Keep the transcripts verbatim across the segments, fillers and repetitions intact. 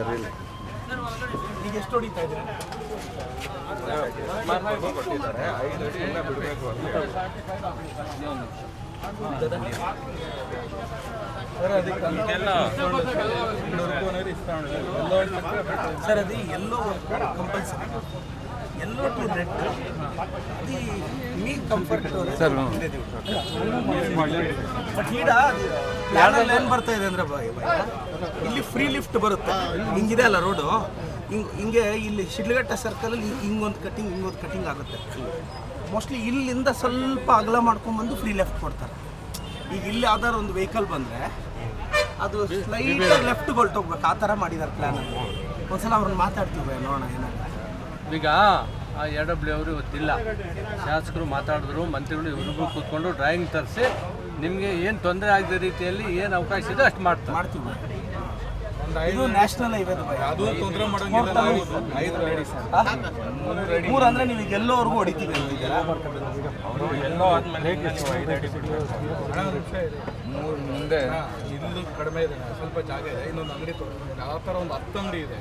Sir ಇಲ್ಲಿ ಈಗ ಎಷ್ಟು ಹೊಡಿತಾ ಇದ್ದೀರಾ? ಕೊಟ್ಟಿದ್ದಾರೆ ಐದು ಅಡಿ ಎಲ್ಲ ಬಿಡಬೇಕು ಅಂತ ಸರ್ ಅದು ಎಲ್ಲೋ ಕಂಪಲ್ಸರಿ ಎಲ್ಲೋ ಟು ರೆಡ್ అది మీ ಕಂಫರ್ಟ್ ಸರ್ ಬಟ್ ಈಗ ಪ್ಲಾನಲ್ಲಿ ಏನು ಬರ್ತಾ ಇದೆ ಅಂದರೆ ಇಲ್ಲಿ ಫ್ರೀ ಲಿಫ್ಟ್ ಬರುತ್ತೆ, ಹಿಂಗಿದೆ ಅಲ್ಲ ರೋಡು, ಹಿಂಗೆ ಹಿಂಗೆ ಇಲ್ಲಿ ಶಿಡ್ಲಘಟ್ಟ ಸರ್ಕಲಲ್ಲಿ ಹಿಂಗೊಂದು ಕಟಿಂಗ್ ಹಿಂಗೊಂದು ಕಟಿಂಗ್ ಆಗುತ್ತೆ. ಮೋಸ್ಟ್ಲಿ ಇಲ್ಲಿಂದ ಸ್ವಲ್ಪ ಅಗಲ ಮಾಡ್ಕೊಂಡ್ಬಂದು ಫ್ರೀ ಲೆಫ್ಟ್ ಕೊಡ್ತಾರೆ. ಈಗ ಇಲ್ಲಿ ಯಾವ್ದಾದ್ರು ಒಂದು ವೆಹಿಕಲ್ ಬಂದರೆ ಅದು ಸ್ಲೈಟ್ ಲೆಫ್ಟ್ ಹೊರಟೋಗ್ಬೇಕು, ಆ ಥರ ಮಾಡಿದ್ದಾರೆ ಪ್ಲ್ಯಾನಲ್ಲಿ. ಒಂದ್ಸಲ ಅವ್ರನ್ನ ಮಾತಾಡ್ತೀವಿ, ನೋಡೋಣ ಏನಾಗುತ್ತೆ. ಈಗ ಆ ಎ ಡಬ್ಲ್ಯೂ ಅವರು ಇವತ್ತಿಲ್ಲ, ಶಾಸಕರು ಮಾತಾಡಿದ್ರು, ಮಂತ್ರಿಗಳು ಇವ್ರಿಗೂ ಕೂತ್ಕೊಂಡು ಡ್ರಾಯಿಂಗ್ ತರಿಸಿ ನಿಮಗೆ ಏನು ತೊಂದರೆ ಆಗದ ರೀತಿಯಲ್ಲಿ ಏನು ಅವಕಾಶ ಇದೆ ಅಷ್ಟು ಮಾಡ್ತಾರೆ ಮಾಡ್ತೀವಿ. ಇದು ನ್ಯಾಷನಲ್ ಹೈವೇ ಮೂರು ಅಂದರೆ ನೀವು ಈಗ ಎಲ್ಲೋವರೆಗೂ ಹೊಡಿತೀವಿ ಅಂತಿದ್ದೀರಾ? ಮೂರು ಮುಂದೆ ಇಲ್ಲೂ ಕಡಿಮೆ ಇದೆ, ಸ್ವಲ್ಪ ಜಾಗ ಇದೆ, ಇನ್ನೊಂದು ಅಂಗಡಿ ತೋರಿಸ್ತೀನಿ. ಯಾವ ಥರ ಒಂದು ಹತ್ತು ಅಂಗಡಿ ಇದೆ.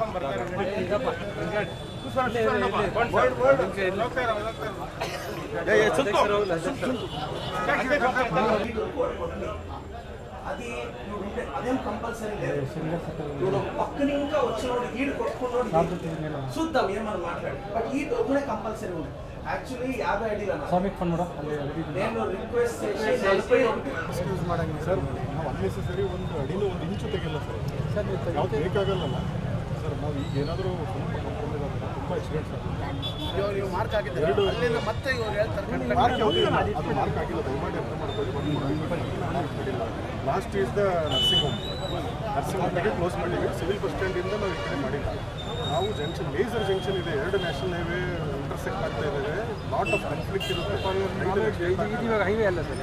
అది అదేం కంపల్సరీ లేదు. ఇప్పుడు పక్కన ఇంకా వచ్చినోడు ఈడు కొట్టుకున్నోడు చూద్దాం ఏమని మాట్లాడి, బట్ ఈ ఒకనే కంపల్సరీ ఉంది. యాక్చువల్లీ యాభై అడిగా నేను ರಿಕ್ವೆಸ್ಟ್ చేసి ನಲವತ್ತು ಎಕ್ಸ್ಕ್ಯೂಸ್ ಮಾಡಂಗಿಲ್ಲ ಸರ್, ನಾವು ಅನ್ನೆಸೆಸರಿ ಒಂದು ಅಡಿನೂ ಒಂದು ಇಂಚು ತೆಗಿಲ್ಲ ಸರ್, ಯಾವ್ದು ಬೇಕಾಗಲ್ಲ ಸರ್. ನಾವು ಈಗ ಏನಾದರೂ ಸ್ವಲ್ಪ ಕಂಪ್ರಮೈಸ್ ಆಗುತ್ತೆ, ತುಂಬ ಆಕ್ಸಿಡೆಂಟ್ಸ್ ಆಗುತ್ತೆ. ನೀವು ಮಾರ್ಕ್ ಆಗಿದ್ದೀರಾ ಅಲ್ಲಿಂದ ಮತ್ತೆ ಇವ್ರು ಹೇಳ್ತಾರೆ ಮಾರ್ಕ್ ಯಾವುದೂ ಇಲ್ಲ, ಅದು ಮಾರ್ಕ್ ಆಗಿಲ್ಲ, ದಯಮಾಡಿ ಅರ್ಥ ಮಾಡ್ಕೊಳ್ಳಿ. Last is the nursing home, nursing ಹೋಮ್ಗೆ ಕ್ಲೋಸ್ ಮಾಡಿದ್ದೀವಿ. ಸಿವಿಲ್ ಬಸ್ ಸ್ಟ್ಯಾಂಡಿಂದ ನಾವು ಈ ಕಡೆ ಮಾಡಿಲ್ಲ. ನಾವು ಜಂಕ್ಷನ್ ಮೇಜರ್ ಜಂಕ್ಷನ್ ಇದೆ, ಎರಡು ನ್ಯಾಷನಲ್ ಹೈವೇ ಇಂಟರ್ಸೆಕ್ಟ್ ಆಗ್ತಾ ಇದ್ದಾವೆ, ಲಾಟ್ ಆಫ್ ಕಾನ್ಫ್ಲಿಕ್ಟ್ ಇರುತ್ತೆ. ಇವಾಗ ಹೈವೇ ಅಲ್ಲ sir,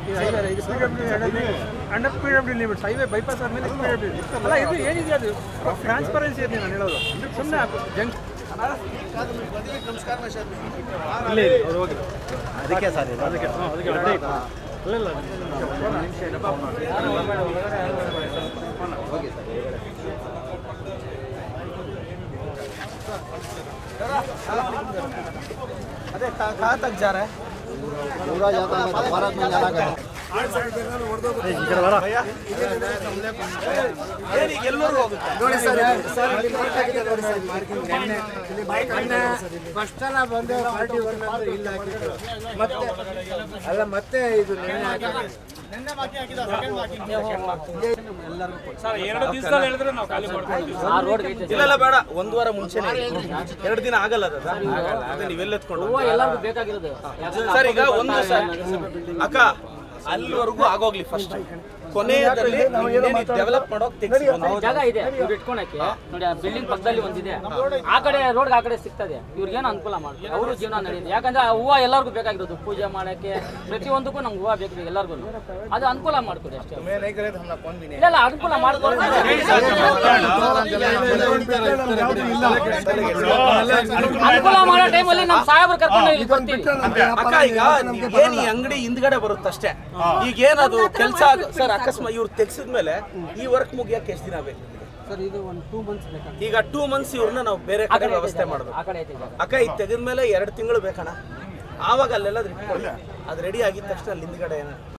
under P W limits highway bypass ಆದಮೇಲೆ ಪಿ ಡಬ್ಲ್ಯೂ ಅಲ್ಲ, ಇದು ಏನಿದೆ ಅದು ಟ್ರಾನ್ಸ್ಪರೆನ್ಸಿ ಇದೆ ನಾನು ಹೇಳೋದು. ಸುಮ್ಮನೆ ಜಂಕ್ಷನ್ ನಮಸ್ಕಾರ ಅದಕ್ಕೆ ಸರ್ ಅದಕ್ಕೆ ಅದಕ್ಕೆ अरे कहाँ तक जा रहा है? पूरा जाता है दोबारा में जाना है। ನೋಡಿ ಸರ್, ಫಸ್ಟ್ ಎಲ್ಲ ಬಂದು ಪಾರ್ಟಿ ಬಂದು ಇಲ್ಲ ಹಾಕಿದ್ರು, ಮತ್ತೆ ಅಲ್ಲ ಮತ್ತೆ ಇದು ಇಲ್ಲ ಬೇಡ, ಒಂದು ವಾರ ಮುಂಚೆನೆ, ಎರಡು ದಿನ ಆಗಲ್ಲ ಅದ ನೀವೆಲ್ಲ ಎತ್ಕೊಂಡು ಸರ್. ಈಗ ಒಂದು ಸರ್ ಅಕ್ಕ ಅಲ್ಲಿವರೆಗೂ ಆಗೋಗ್ಲಿ, ಫಸ್ಟ್ ಕೊನೆಯಲ್ಲಿ ಡೆವಲಪ್ ಮಾಡೋಕೆ ಜಾಗ ಇದೆ ಇವ್ರು ಇಟ್ಕೊಳಕ್ಕೆ. ನೋಡಿ ಆ ಬಿಲ್ಡಿಂಗ್ ಪಕ್ಕದಲ್ಲಿ ಒಂದಿದೆ, ಆ ಕಡೆ ರೋಡ್ ಆ ಕಡೆ ಸಿಗ್ತದೆ, ಇವ್ರಿಗೇನು ಅನುಕೂಲ ಮಾಡಿ ಅವರು ಜೀವನ ನಡೆಯುತ್ತೆ. ಯಾಕಂದ್ರೆ ಆ ಹೂವು ಎಲ್ಲರಿಗೂ ಬೇಕಾಗಿರೋದು, ಪೂಜೆ ಮಾಡಕ್ಕೆ ಪ್ರತಿಯೊಂದಕ್ಕೂ ನಮ್ಗೆ ಹೂವು ಬೇಕು ಎಲ್ಲರಿಗೂ, ಅದು ಅನುಕೂಲ ಮಾಡ್ಕೊಡಿ ಅಷ್ಟೇ. ಇಲ್ಲ ಇಲ್ಲ ಅನುಕೂಲ ಮಾಡ್ಕೊಡಿ, ಅನುಕೂಲ ಮಾಡೋ ಟೈಮಲ್ಲಿ ನಮ್ಮ ಸಾಹೇಬ್ರು ಕರ್ಕೊಂಡು ಇಲ್ಲಿ ಬರ್ತೀವಿ. ಅಕ್ಕ ಈಗ ಏನ್ ಈ ಅಂಗಡಿ ಹಿಂದ್ಗಡೆ ಬರುತ್ತಷ್ಟೇ, ಈಗ ಏನದು ಕೆಲಸ ಸರ್ ಅಕಸ್ಮಾತ್ ಇವ್ರು ತೆಗ್ಸಿದ್ಮೇಲೆ ಈ ವರ್ಕ್ ಮುಗಿಯಕ್ಕೆ ಎಷ್ಟು ದಿನ ಬೇಕು ಸರ್? ಇದು ಒಂದು ಟೂ ಮಂತ್ಸ್ ಬೇಕಾ? ಈಗ ಟೂ ಮಂತ್ಸ್ ಇವ್ರನ್ನ ನಾವು ಬೇರೆ ಕಡೆ ವ್ಯವಸ್ಥೆ ಮಾಡೋದು. ಅಕ್ಕ ಇದು ತೆಗೆದ್ಮೇಲೆ ಎರಡು ತಿಂಗಳು ಬೇಕಣ್ಣ, ಆವಾಗ ಅಲ್ಲೆಲ್ಲ ಅದು ರೆಡಿ ಆಗಿದ ತಕ್ಷಣ ಅಲ್ಲಿ ಹಿಂದ್ಗಡೆ